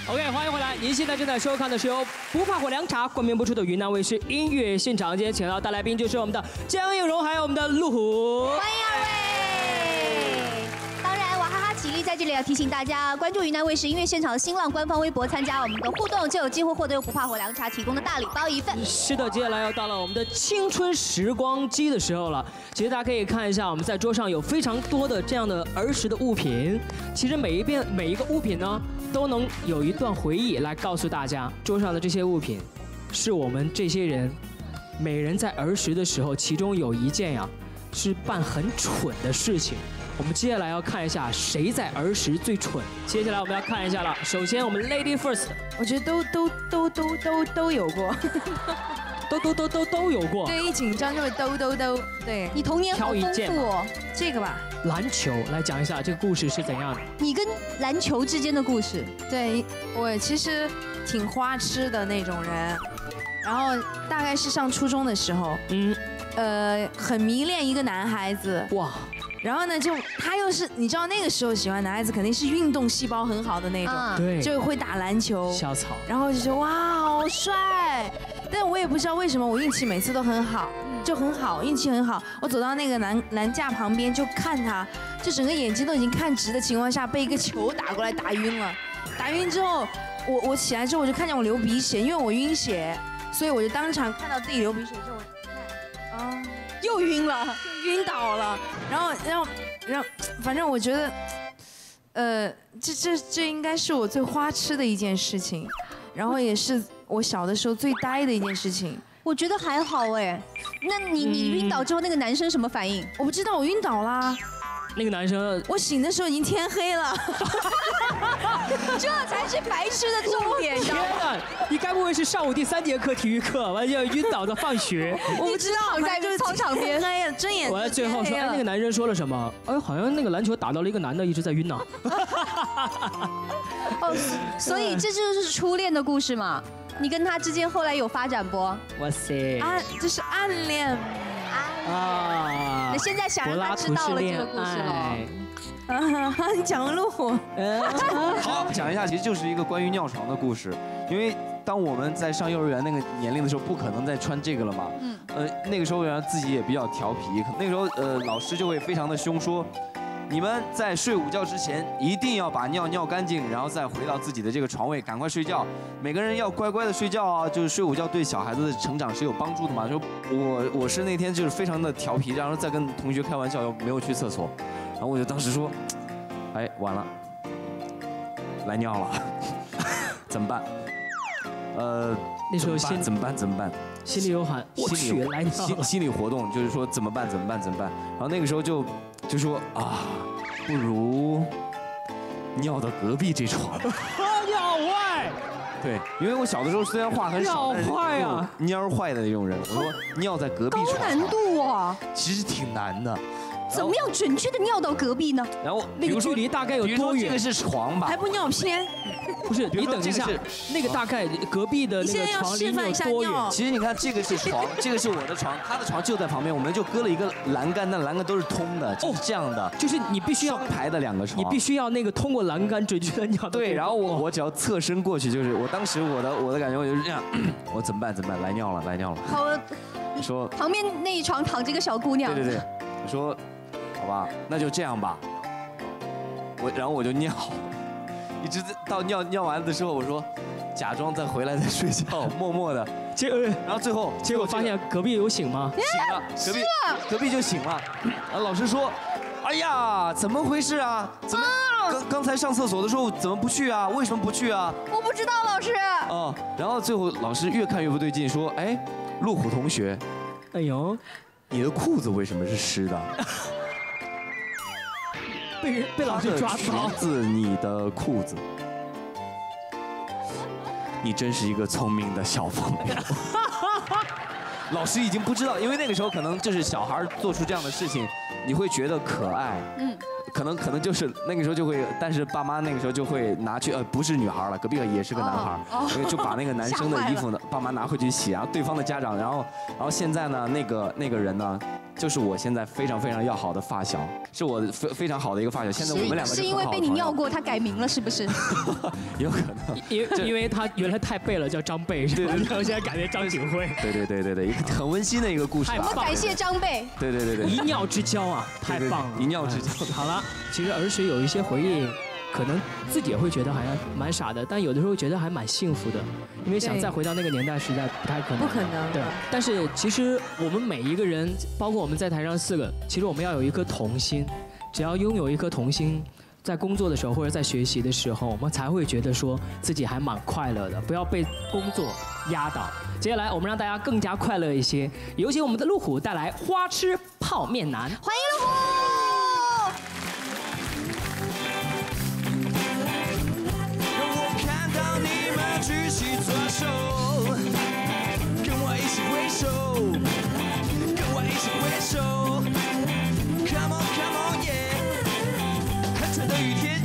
[SPEAKER 7] OK， 欢迎回来！您现在正在收看的是由不怕火凉茶冠名播出的云南卫视音乐现场。今天请到大来宾就是我们的江映蓉，还有我们的陆虎。
[SPEAKER 4] 欢迎二位。当然，娃哈哈起立在这里要提醒大家，关注云南卫视音乐现场的新浪官方微博，参加我们的互动，就有机会获得由不怕火凉茶提供的大礼包一份。
[SPEAKER 7] 是的，接下来要到了我们的青春时光机的时候了。其实大家可以看一下，我们在桌上有非常多的这样的儿时的物品。其实每一遍每一个物品呢，都能有一段回忆来告诉大家，桌上的这些物品，是我们这些人，每人在儿时的时候，其中有一件呀，是办很蠢的事情。我们接下来要看一下谁在儿时最蠢。接下来我们要看一下了，首先我们 Lady First，
[SPEAKER 8] 我觉得都都都都都都有过。
[SPEAKER 7] 都都都都都有过。
[SPEAKER 8] 对，一紧张就会兜兜兜。对，
[SPEAKER 4] 你童年好丰富哦。
[SPEAKER 8] 这个吧，
[SPEAKER 7] 篮球来讲一下这个故事是怎样的。
[SPEAKER 4] 你跟篮球之间的故事。
[SPEAKER 8] 对，我其实挺花痴的那种人，然后大概是上初中的时候，嗯，呃，很迷恋一个男孩子。哇。然后呢，就他又是你知道那个时候喜欢男孩子肯定是运动细胞很好的那种，
[SPEAKER 7] 对，
[SPEAKER 8] 就会打篮球，
[SPEAKER 7] 校草，
[SPEAKER 8] 然后就说哇好帅，但我也不知道为什么我运气每次都很好，就很好，运气很好。我走到那个篮篮架旁边就看他，就整个眼睛都已经看直的情况下，被一个球打过来打晕了。打晕之后，我我起来之后我就看见我流鼻血，因为我晕血，所以我就当场看到自己流鼻血之后，啊。
[SPEAKER 4] 又晕了，
[SPEAKER 8] 晕倒了，然后，然后，然后，反正我觉得，呃，这这这应该是我最花痴的一件事情，然后也是我小的时候最呆的一件事情。
[SPEAKER 4] 我觉得还好哎，那你你晕倒之后，那个男生什么反应？
[SPEAKER 8] 我不知道，我晕倒啦。
[SPEAKER 7] 那个男生，
[SPEAKER 8] 我醒的时候已经天黑了，
[SPEAKER 4] 这才是白痴的重点。
[SPEAKER 7] 天哪，你该不会是上午第三节课体育课完要晕倒的放学？
[SPEAKER 8] 我不知道，
[SPEAKER 4] 在就是操场边
[SPEAKER 8] 黑了，睁眼。
[SPEAKER 7] 我在最后说，哎，那个男生说了什么？哎，好像那个篮球打到了一个男的，一直在晕呢。
[SPEAKER 4] 哦，所以这就是初恋的故事嘛？你跟他之间后来有发展不？
[SPEAKER 7] 哇塞，
[SPEAKER 8] 暗这是暗恋。
[SPEAKER 7] 啊！
[SPEAKER 4] 那现在想让他知道了这个故事了。
[SPEAKER 8] 啊，你讲路虎。
[SPEAKER 6] 好，讲一下，其实就是一个关于尿床的故事。因为当我们在上幼儿园那个年龄的时候，不可能再穿这个了嘛。嗯。呃，那个时候然后自己也比较调皮，那个时候呃老师就会非常的凶，说你们在睡午觉之前一定要把尿尿干净，然后再回到自己的这个床位，赶快睡觉。每个人要乖乖的睡觉啊，就是睡午觉对小孩子的成长是有帮助的嘛。就我我是那天就是非常的调皮，然后再跟同学开玩笑，又没有去厕所，然后我就当时说，哎，完了，来尿了，怎么办？呃，
[SPEAKER 7] 那时候心
[SPEAKER 6] 怎么办？怎么办？
[SPEAKER 7] 心里有喊，我去来尿了。
[SPEAKER 6] 心心理活动就是说怎么办？怎么办？怎么办？然后那个时候就就说啊，不如尿到隔壁这床。
[SPEAKER 7] 尿坏。
[SPEAKER 6] 对，因为我小的时候虽然话很少，
[SPEAKER 7] 尿坏呀，
[SPEAKER 6] 蔫坏的那种人。我说尿在隔壁床。
[SPEAKER 4] 高难度啊！
[SPEAKER 6] 其实挺难的。
[SPEAKER 4] 怎么样准确的尿到隔壁呢？
[SPEAKER 6] 然后
[SPEAKER 7] 那个距离大概有多远？
[SPEAKER 6] 这个是床吧？
[SPEAKER 8] 还不尿偏？
[SPEAKER 7] 不是，你等一下，那个大概隔壁的那个床离你有多远？
[SPEAKER 6] 其实你看，这个是床，这个是我的床，他的床就在旁边，我们就搁了一个栏杆，那栏杆都是通的，就是这样的。
[SPEAKER 7] 就是你必须要
[SPEAKER 6] 排的两个床，
[SPEAKER 7] 你必须要那个通过栏杆准确的尿。
[SPEAKER 6] 对，然后我我只要侧身过去，就是我当时我的我的感觉我就是这样，我怎么办？怎么办？来尿了，来尿了。
[SPEAKER 4] 好，
[SPEAKER 6] 我说
[SPEAKER 4] 旁边那一床躺着一个小姑娘。
[SPEAKER 6] 对对对，我说。好吧，那就这样吧。我然后我就尿，一直到尿尿完的时候，我说假装再回来再睡觉，默默的。
[SPEAKER 7] 结果
[SPEAKER 6] 然后最后
[SPEAKER 7] 结果发现隔壁有醒吗？
[SPEAKER 6] 醒了，隔壁隔壁就醒了。然后老师说，哎呀，怎么回事啊？怎么刚刚才上厕所的时候怎么不去啊？为什么不去啊？
[SPEAKER 4] 我不知道，老师。
[SPEAKER 6] 哦，然后最后老师越看越不对劲，说，哎，路虎同学，
[SPEAKER 7] 哎呦，
[SPEAKER 6] 你的裤子为什么是湿的？
[SPEAKER 7] 被被老师抓
[SPEAKER 6] 到。裙子，你的裤子，你真是一个聪明的小朋友。老师已经不知道，因为那个时候可能就是小孩做出这样的事情，你会觉得可爱。嗯。可能可能就是那个时候就会，但是爸妈那个时候就会拿去，呃，不是女孩了，隔壁也是个男孩，哦、就把那个男生的衣服呢，爸妈拿回去洗，然后对方的家长，然后然后现在呢，那个那个人呢。
[SPEAKER 3] 就是我现在非常非常要好的发小，是我非非常好的一个发小。现在我们两个
[SPEAKER 4] 是因为被你尿过，他改名了是不是？
[SPEAKER 3] 有可能，
[SPEAKER 7] 因为因为他原来太背了，叫张贝，是吧？然后现在改成张景辉。
[SPEAKER 3] 对对对对对，一个很温馨的一个故事。
[SPEAKER 4] 我们感谢张贝。
[SPEAKER 3] 对对对对，
[SPEAKER 7] 一尿之交啊，太棒了！
[SPEAKER 3] 一尿之交。
[SPEAKER 7] 好了，其实儿时有一些回忆。可能自己也会觉得好像蛮傻的，但有的时候觉得还蛮幸福的，因为想再回到那个年代，实在不太可能。
[SPEAKER 8] 不可能。
[SPEAKER 7] 对。但是其实我们每一个人，包括我们在台上四个，其实我们要有一颗童心，只要拥有一颗童心，在工作的时候或者在学习的时候，我们才会觉得说自己还蛮快乐的，不要被工作压倒。接下来我们让大家更加快乐一些，有请我们的路虎带来花痴泡面男，
[SPEAKER 4] 欢迎路虎。
[SPEAKER 6] 举起左手，跟我一起挥手，跟我一起挥手 ，Come on Come on yeah， 很蠢的雨天，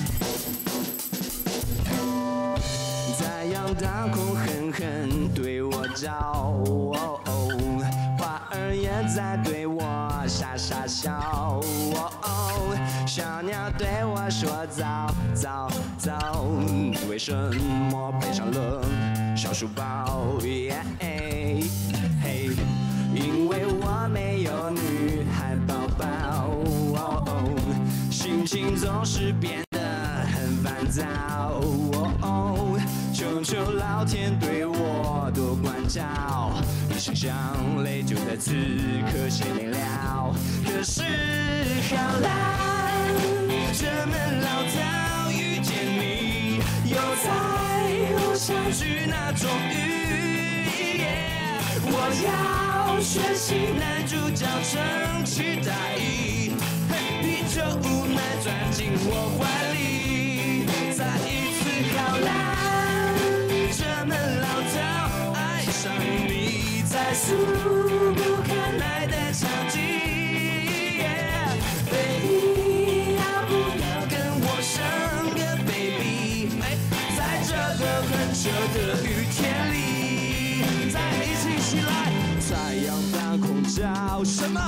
[SPEAKER 6] 太阳当空狠狠对我照，花儿也在对我傻傻笑，小鸟对我说早早早，你为什么背上了小书包？因为我没有女孩抱抱，心情总是变得很烦躁。求求老天对我多关照，一声响雷就在此刻显明了。可是好啦，这么老早遇见你，又在路相聚那种雨。我要学习男主角撑起大衣，你就无奈钻进我怀里。再一次好啦，这么老早爱上你，在俗不可耐的场景。Baby， 要不要跟我生个 baby？ 在这个很热的雨天里，在一起起来，太阳当空照什么？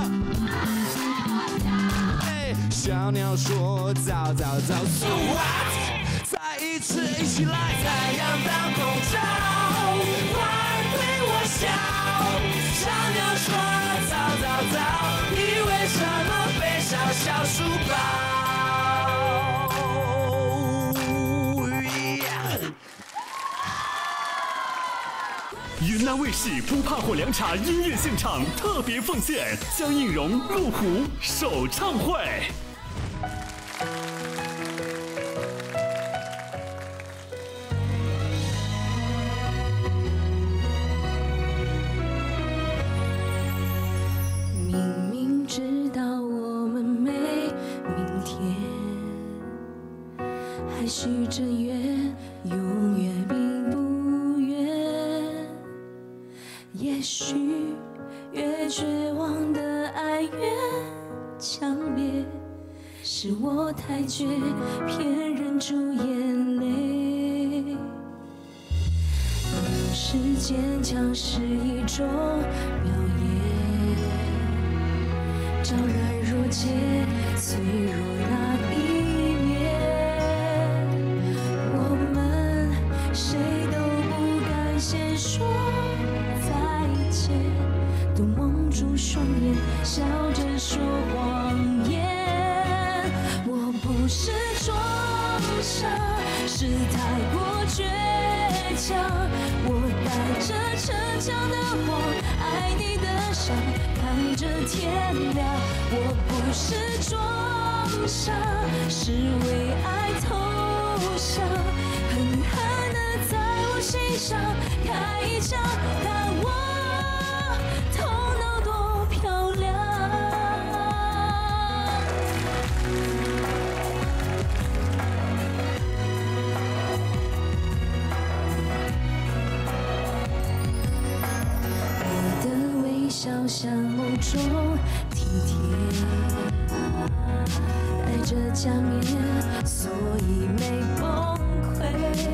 [SPEAKER 6] 小鸟说早早早 ，So what？ 再一次一起来，太阳当空照，花儿对我笑。小鸟说早早早，你为什么背上小书包？
[SPEAKER 1] 云南卫视不怕火凉茶音乐现场特别奉献，江映蓉、路虎首唱会。
[SPEAKER 2] 明明知道我们没明天，还许着愿，永远并不远。也许越绝望的爱越强烈，是我太倔，偏忍住眼泪。有时坚强是一种表演，昭然若揭脆弱那一面，我们谁都不敢先说再见，都蒙住双眼，笑着说谎言。我不是装傻，是太过倔强，我带着逞强的谎，爱你的伤，看着天亮。我不是装傻，是为爱投降，狠狠地在我心上开一枪，看我头脑多漂亮。我的微笑像某种体贴，带着假面，所以没崩溃。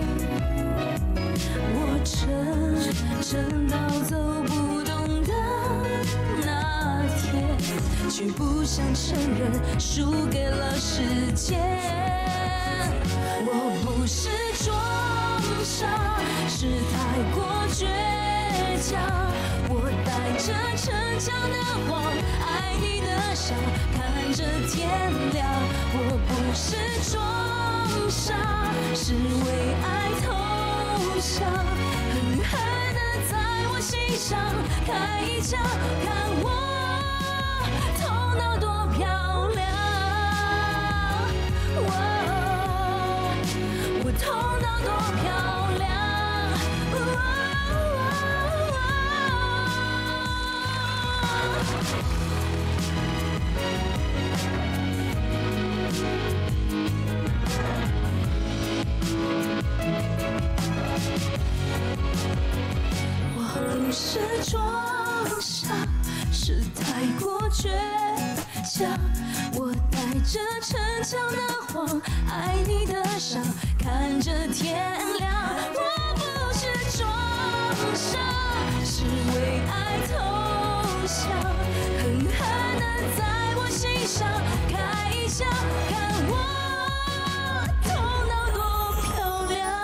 [SPEAKER 2] 我真正到走不动的那天， 却不想承认输给了时间。我不是装傻，是太过倔强。我带着逞强的谎，爱你的傻，看着天亮。我不是装傻，是为爱投降，狠狠地在我心上开一枪，看我头脑多漂亮。我头脑多漂亮。我不是装傻，是太过倔强。我带着逞强的谎，爱你的傻，看着天亮。我不是装傻，是为爱投降，狠狠地在我心上开一枪，看我头脑多漂亮。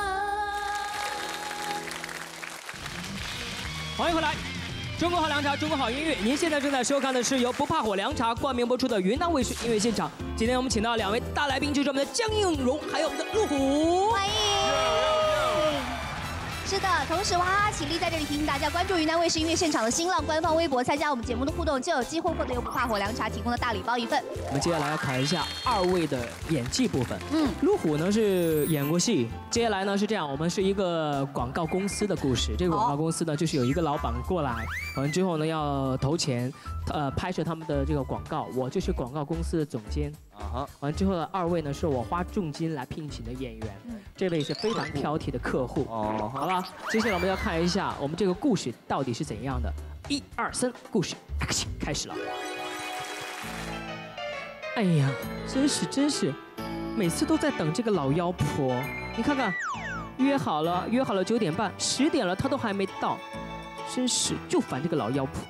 [SPEAKER 7] 欢迎回来，中国好凉茶，中国好音乐。您现在正在收看的是由不怕火凉茶冠名播出的云南卫视音乐现场。今天我们请到两位大来宾，就是我们的江映蓉，还有我们的陆虎。
[SPEAKER 4] 欢迎。是的，同时哇哈哈起立在这里提醒大家关注云南卫视音乐现场的新浪官方微博，参加我们节目的互动，就有机会获得由不怕火凉茶提供的大礼包一份。
[SPEAKER 7] 我们接下来要看一下二位的演技部分。
[SPEAKER 4] 嗯，
[SPEAKER 7] 陆虎呢是演过戏，接下来呢是这样，我们是一个广告公司的故事。这个广告公司呢，就是有一个老板过来，完之后呢要投钱，呃拍摄他们的这个广告。我就是广告公司的总监。啊，完之后呢，二位呢是我花重金来聘请的演员，这位是非常挑剔的客户。哦，好吧，接下来我们要看一下我们这个故事到底是怎样的。一二三，故事 action 开始了。哎呀，真是真是，每次都在等这个老妖婆。你看看，约好了约好了九点半，十点了她都还没到，真是就烦这个老妖婆。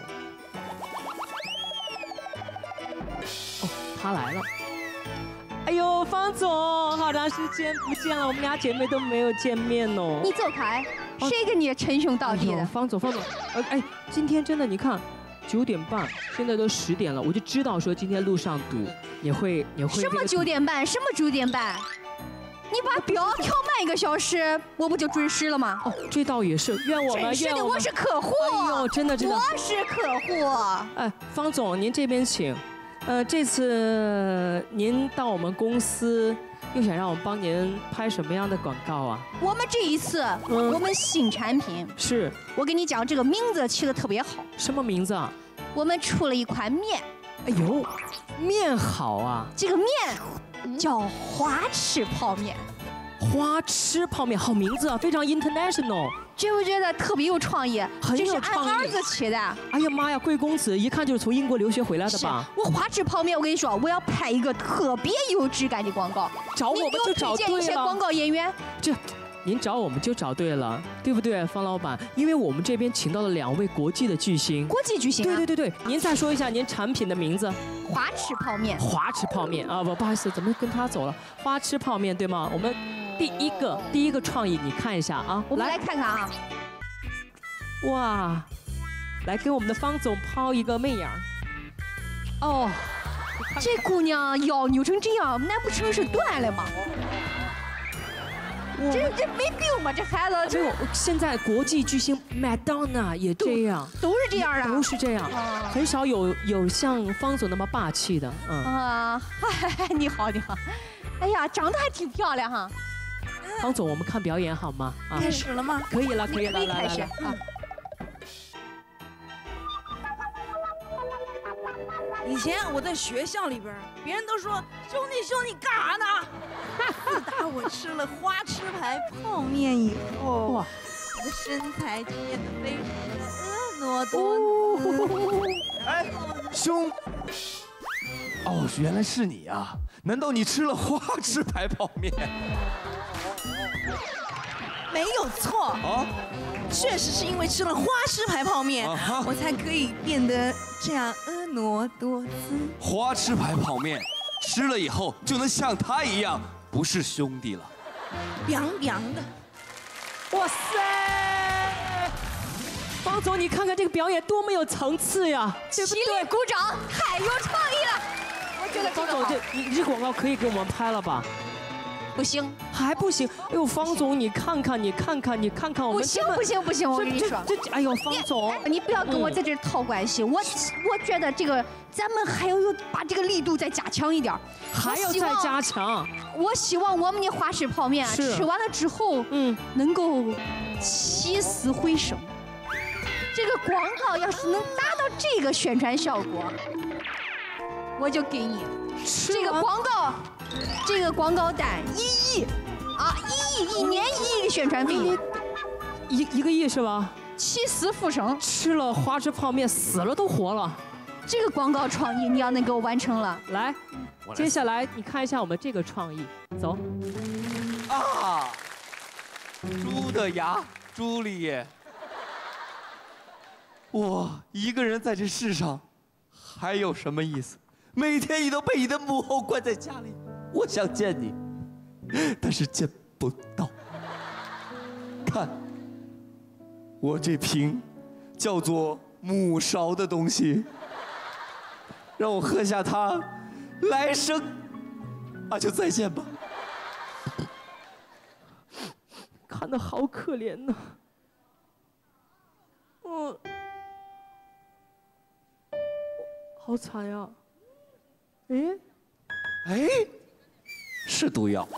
[SPEAKER 7] 哦，她来了。哎呦，方总，好长时间不见了，我们俩姐妹都没有见面哦。
[SPEAKER 4] 你走开，谁跟你称兄道弟的？
[SPEAKER 7] 方总，方总，呃，哎，今天真的，你看，九点半，现在都十点了，我就知道说今天路上堵，也会也会。
[SPEAKER 4] 什么九点半？什么九点半？你把表调慢一个小时，我不就准时了吗？
[SPEAKER 7] 哦，这倒也是，怨我们，怨我们。
[SPEAKER 4] 我是客户。
[SPEAKER 7] 哎呦，真的真的。
[SPEAKER 4] 我是客户。
[SPEAKER 7] 哎，方总，您这边请。呃，这次您到我们公司，又想让我们帮您拍什么样的广告啊？
[SPEAKER 4] 我们这一次，嗯、我们新产品
[SPEAKER 7] 是，
[SPEAKER 4] 我跟你讲，这个名字起得特别好。
[SPEAKER 7] 什么名字啊？
[SPEAKER 4] 我们出了一款面。
[SPEAKER 7] 哎呦，面好啊！
[SPEAKER 4] 这个面叫花痴泡面。
[SPEAKER 7] 花痴泡面，好名字啊，非常 international。
[SPEAKER 4] 觉不觉得特别有创意？
[SPEAKER 7] 很有创意。
[SPEAKER 4] 这是俺儿子起的。
[SPEAKER 7] 哎呀妈呀，贵公子一看就是从英国留学回来的吧？
[SPEAKER 4] 我花痴泡面，我跟你说，我要拍一个特别有质感的广告。
[SPEAKER 7] 找我们就找对了。你给我推荐一些
[SPEAKER 4] 广告演员。
[SPEAKER 7] 这，您找我们就找对了，对不对，方老板？因为我们这边请到了两位国际的巨星。
[SPEAKER 4] 国际巨星、啊？
[SPEAKER 7] 对对对对，您再说一下您产品的名字。
[SPEAKER 4] 花痴泡面。
[SPEAKER 7] 花痴泡面啊，不不好意思，怎么跟他走了？花痴泡面对吗？我们第一个第一个创意，你看一下啊。
[SPEAKER 4] 我们来看看啊。
[SPEAKER 7] 哇，来给我们的方总抛一个媚眼。哦，
[SPEAKER 4] 这姑娘腰扭成这样，难不成是断了吗？这这没病吧？这孩子。
[SPEAKER 7] 没有，现在国际巨星麦当娜也这样，
[SPEAKER 4] 都是这样的，
[SPEAKER 7] 都是这样，很少有有像方总那么霸气的。嗯
[SPEAKER 4] 啊，你好你好，哎呀，长得还挺漂亮哈。
[SPEAKER 7] 方总，我们看表演好吗？
[SPEAKER 8] 啊，开始了吗？
[SPEAKER 7] 可以了，可以了，
[SPEAKER 4] 来来来啊！
[SPEAKER 8] 以前我在学校里边，别人都说兄弟兄弟干啥呢？自打我吃了花痴牌泡面以后，哇，我的身材就变得非常的婀娜多姿。
[SPEAKER 9] 哎，兄，哦，原来是你啊！
[SPEAKER 6] 难道你吃了花枝牌泡面？
[SPEAKER 8] 没有错
[SPEAKER 6] 啊，
[SPEAKER 8] 确实是因为吃了花枝牌泡面，
[SPEAKER 6] 啊、
[SPEAKER 8] 我才可以变得这样婀娜多姿。
[SPEAKER 6] 花枝牌泡面吃了以后就能像他一样，不是兄弟了。
[SPEAKER 8] 凉凉的，
[SPEAKER 7] 哇塞！方总，你看看这个表演多么有层次呀，对不对？
[SPEAKER 4] 起立鼓掌，太有创意了！我觉得
[SPEAKER 7] 方总，这你这广告可以给我们拍了吧？
[SPEAKER 4] 不行，
[SPEAKER 7] 还不行。哎呦，方总，你看看，你看看，你看看我们。
[SPEAKER 4] 不行不行不行，我跟你说，
[SPEAKER 7] 这这，哎呦，方总，
[SPEAKER 4] 你不要跟我在这套关系。我我觉得这个咱们还要把这个力度再加强一点，
[SPEAKER 7] 还要再加强。
[SPEAKER 4] 我希望我们的花式泡面吃完了之后，嗯，能够起死回生。这个广告要是能达到这个宣传效果，我就给你这个广告，这个广告单一亿啊，一亿一年一亿的宣传费，
[SPEAKER 7] 一一个亿是吧？
[SPEAKER 4] 起死复生，
[SPEAKER 7] 吃了花枝泡面死了都活了。
[SPEAKER 4] 这个广告创意你要能给我完成了，
[SPEAKER 7] 来，接下来你看一下我们这个创意，走。
[SPEAKER 6] 啊，猪的牙，朱丽叶。我一个人在这世上，还有什么意思？每天你都被你的母后关在家里，我想见你，但是见不到。看，我这瓶叫做母勺的东西，让我喝下它，来生那就再见吧。
[SPEAKER 7] 看得好可怜呐，嗯。好惨呀！哎，
[SPEAKER 6] 哎，是毒药。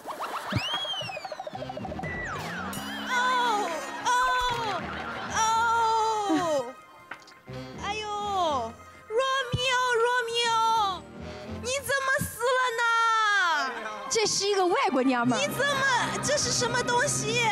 [SPEAKER 8] 哦哦哦！哎呦，罗密欧，罗密欧，你怎么死了呢？
[SPEAKER 4] 这是一个外国娘们。
[SPEAKER 8] 你怎么？这是什么东西？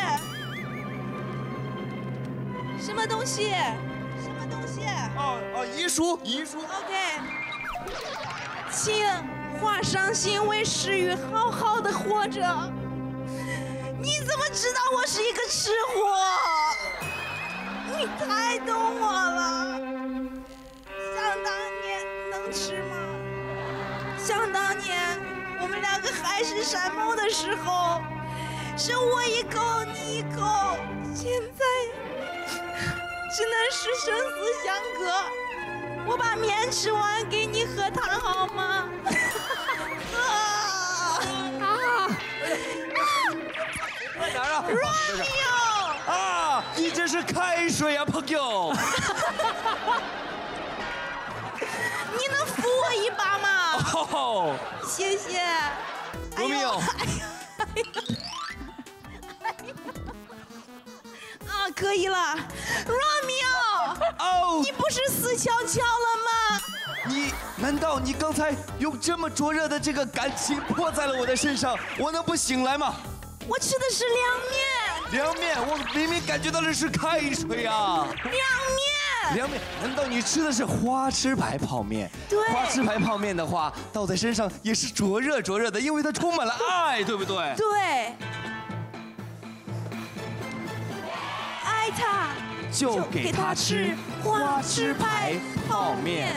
[SPEAKER 8] 什么东西？什么东西？
[SPEAKER 6] 哦哦，遗书，遗书。
[SPEAKER 8] OK。请画上心为诗语，好好的活着。你怎么知道我是一个吃货？你太懂我了。想当年能吃吗？想当年我们两个海誓山盟的时候，是我一口你一口，现在只能是生死相隔。我把面吃完，给你喝汤好吗？啊啊！
[SPEAKER 6] 在哪儿啊？
[SPEAKER 8] 罗密欧！
[SPEAKER 6] 啊，你这是开水啊，朋友！
[SPEAKER 8] 你能扶我一把吗？
[SPEAKER 6] 哦，
[SPEAKER 8] 谢谢。
[SPEAKER 6] 罗密欧。
[SPEAKER 8] 啊，可以了，罗密欧。哦，你不是死翘翘了吗？
[SPEAKER 6] 你难道你刚才用这么灼热的这个感情泼在了我的身上，我能不醒来吗？
[SPEAKER 8] 我吃的是凉面。
[SPEAKER 6] 凉面，我明明感觉到的是开水啊。
[SPEAKER 8] 凉面。
[SPEAKER 6] 凉面，难道你吃的是花枝牌泡面？
[SPEAKER 8] 对。
[SPEAKER 6] 花枝牌泡面的话，倒在身上也是灼热灼热的，因为它充满了爱，对不对？
[SPEAKER 8] 对。爱他。
[SPEAKER 6] 就给他吃花枝牌泡面。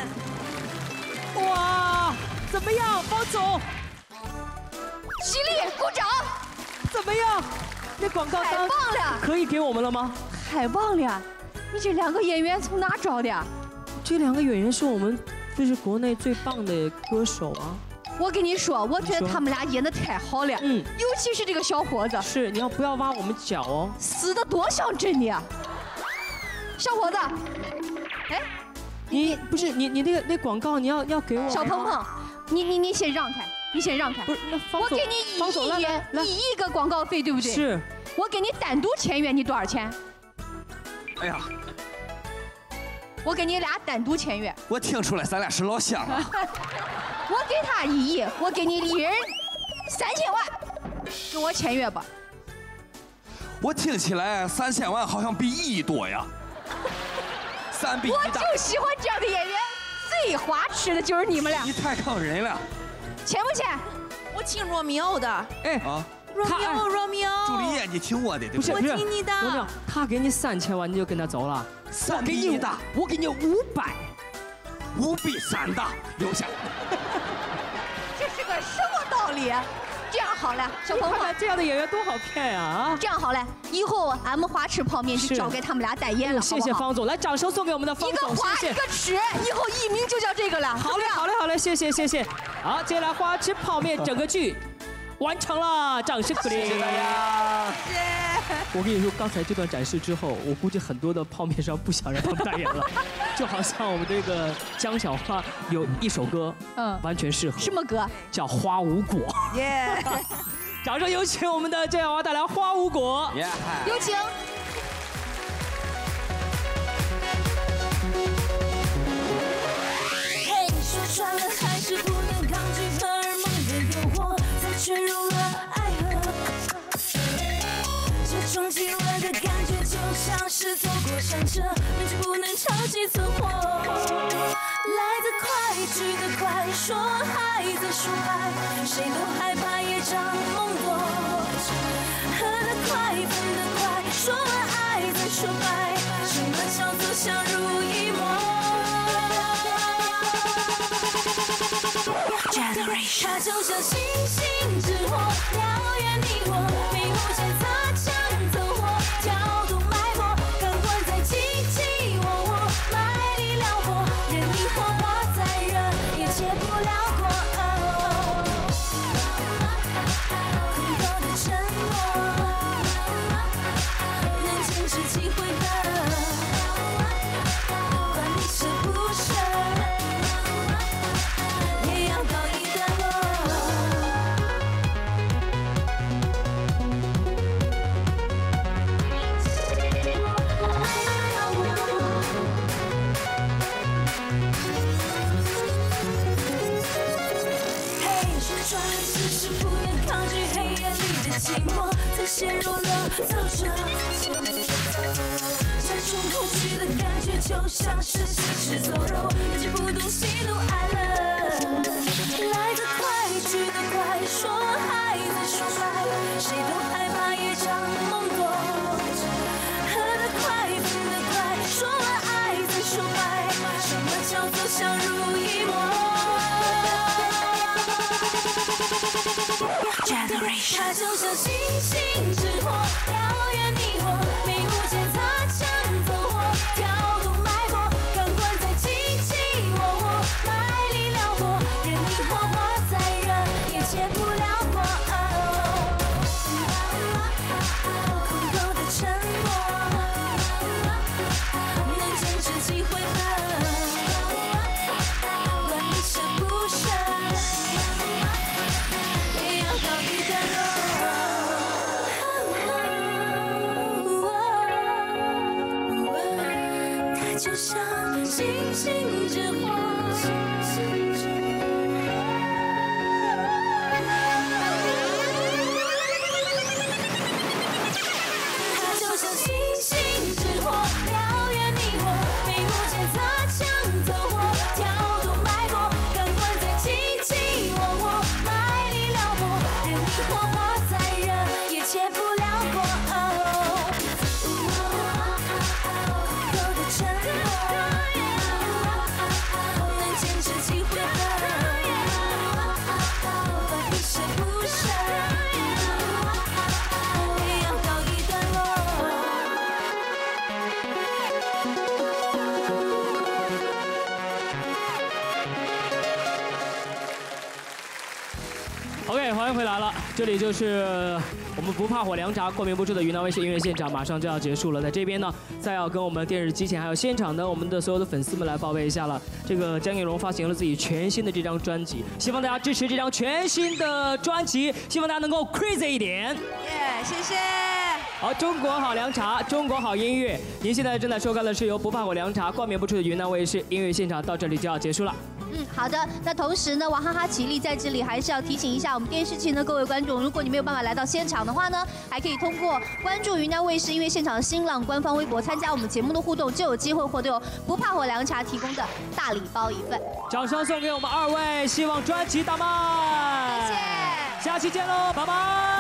[SPEAKER 7] 哇，怎么样，方总？
[SPEAKER 4] 起立，鼓掌。
[SPEAKER 7] 怎么样？那广告单
[SPEAKER 4] 太棒了，
[SPEAKER 7] 可以给我们了吗？
[SPEAKER 4] 太棒了！你这两个演员从哪找的？
[SPEAKER 7] 这两个演员是我们就是国内最棒的歌手啊。
[SPEAKER 4] 我跟你说，我觉得他们俩演的太好了，嗯，尤其是这个小伙子。
[SPEAKER 7] 是，你要不要挖我们脚哦？
[SPEAKER 4] 死的多像真的啊！小伙子，哎，
[SPEAKER 7] 你不是你你那个那广告你要要给我？
[SPEAKER 4] 小鹏鹏，你你你先让开，你先让开。
[SPEAKER 7] 不是，那方
[SPEAKER 4] 我给你一亿一亿个广告费，对不对？
[SPEAKER 7] 是。
[SPEAKER 4] 我给你单独签约，你多少钱？
[SPEAKER 6] 哎呀，
[SPEAKER 4] 我给你俩单独签约。
[SPEAKER 6] 我听出来咱俩是老乡了。
[SPEAKER 4] 我给他一亿，我给你一人三千万，跟我签约吧。
[SPEAKER 6] 我听起来三千万好像比一亿多呀。三比一大。
[SPEAKER 4] 我就喜欢这样的演员，最花痴的就是你们俩。
[SPEAKER 6] 你太坑人了。
[SPEAKER 4] 签不签？
[SPEAKER 8] 我我听罗密欧的。
[SPEAKER 7] 哎
[SPEAKER 9] 啊，
[SPEAKER 8] 罗密欧，罗密欧。
[SPEAKER 9] 朱丽叶，你听我的，对
[SPEAKER 7] 不是？
[SPEAKER 9] 对？
[SPEAKER 8] 我听你的。
[SPEAKER 7] 罗密欧，他给你三千万，你就跟他走了？
[SPEAKER 9] 三比一的，
[SPEAKER 7] 我给你五百，
[SPEAKER 9] 五比三的，留下。
[SPEAKER 4] 这是个什么道理？这样好了，小鹏鹏，
[SPEAKER 7] 这样的演员多好骗呀！啊，
[SPEAKER 4] 这样好了，以后俺们花池泡面就交给他们俩代言了，
[SPEAKER 7] 谢谢方总，来掌声送给我们的方总，
[SPEAKER 4] 一个花
[SPEAKER 7] 谢谢。
[SPEAKER 4] 一个池，以后艺名就叫这个了。
[SPEAKER 7] 好嘞，好嘞，好嘞，谢谢谢谢。好，接下来花池泡面整个剧完成了，掌声鼓励。
[SPEAKER 9] 谢谢大家。
[SPEAKER 8] 谢谢。
[SPEAKER 7] 我跟你说，刚才这段展示之后，我估计很多的泡面商不想让他们代言了，就好像我们这个江小花有一首歌，嗯，完全适合。
[SPEAKER 4] 什么歌？
[SPEAKER 7] 叫《花无果》。
[SPEAKER 8] 耶！
[SPEAKER 7] 掌声有请我们的江小花带来《花无果》。
[SPEAKER 4] 有请。
[SPEAKER 2] 嘿，说穿了还是不能抗拒荷尔蒙的诱惑，才坠入了爱河。这种极端的感觉就像是坐过山车，明知不能超级存活。来得快，去得快，说还在说爱，谁都害怕业障梦多。喝得快，分得快，说了爱再说拜，什么叫做相濡以沫？它就像星星之火，燎原你我，眉目间擦枪走火，跳动脉搏，感官在卿卿我我，卖力撩拨，任你火花再热，也解不了过。空口的沉默，能坚持几回合，管你舍不舍。寂寞才陷入了走着，这种空虚的感觉就像是行尸走肉，已经不懂喜怒哀乐。来得快，去得快，说还在说拜，谁都害怕业障梦多。喝得快，分得快，说了爱再说拜，什么叫做相濡以沫？它就像星星之火，燎原你我，眉目间擦枪走火，跳动脉搏，感官在卿卿我我，卖力撩拨，任你火花再热，也解不了过。空口的沉默，能坚持几回合，管你舍不舍。就像星星之火，它就像星星之火，燎原你我，眉目间擦枪走火，跳动脉搏，感官在卿卿我我，卖力撩拨，任你火花再热，也解不了过。
[SPEAKER 7] OK， 欢迎回来了，这里就是我们不怕火凉茶冠名播出的云南卫视音乐现场，马上就要结束了。在这边呢，再要跟我们电视机前还有现场的我们的所有的粉丝们来报备一下了。这个江映蓉发行了自己全新的这张专辑，希望大家支持这张全新的专辑，希望大家能够 crazy 一点。
[SPEAKER 8] 耶，谢谢。
[SPEAKER 7] 好，中国好凉茶，中国好音乐。您现在正在收看的是由不怕火凉茶冠名播出的云南卫视音乐现场，到这里就要结束了。
[SPEAKER 4] 嗯，好的。那同时呢，娃哈哈起立在这里还是要提醒一下我们电视前的各位观众，如果你没有办法来到现场的话呢，还可以通过关注云南卫视音乐现场的新浪官方微博，参加我们节目的互动，就有机会获得由不怕火凉茶提供的大礼包一份。
[SPEAKER 7] 掌声送给我们二位，希望专辑大卖！
[SPEAKER 4] 谢谢。
[SPEAKER 7] 下期见喽，拜拜。